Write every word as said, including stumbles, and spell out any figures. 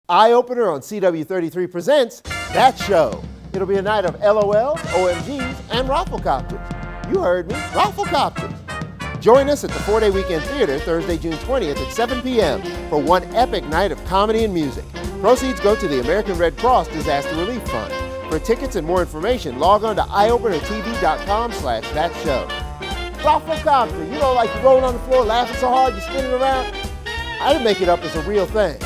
Eye Opener on C W thirty-three presents That Show. It'll be a night of L O Ls, O M Gs, and Rafflecopters. You heard me, Rafflecopters. Join us at the four-day weekend theater Thursday, June twentieth at seven p m for one epic night of comedy and music. Proceeds go to the American Red Cross Disaster Relief Fund. For tickets and more information, log on to eye opener t v dot com slash that show. Rafflecopter, you know, like you're rolling on the floor laughing so hard you're spinning around? I didn't make it up, it's a real thing.